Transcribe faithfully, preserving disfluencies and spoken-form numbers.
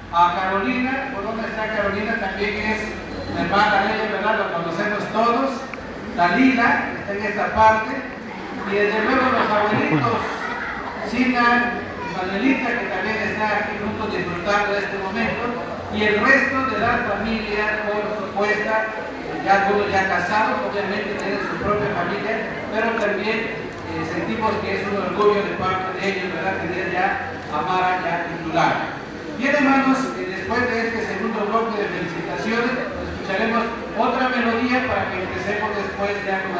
A Carolina, ¿por dónde está Carolina? También es mi hermana de ella, ¿verdad? Lo conocemos todos. Dalila está en esta parte. Y desde luego los abuelitos, Sina y Manuelita, que también están aquí juntos disfrutando de este momento. Y el resto de la familia, por supuesto, ya algunos ya casados, obviamente tienen su propia familia, pero también eh, sentimos que es un orgullo de parte de ellos, ¿verdad? Tener ya a Mara ya titular. Bien, hermanos, eh, después de este segundo bloque de felicitaciones, escucharemos otra melodía para que empecemos después ya con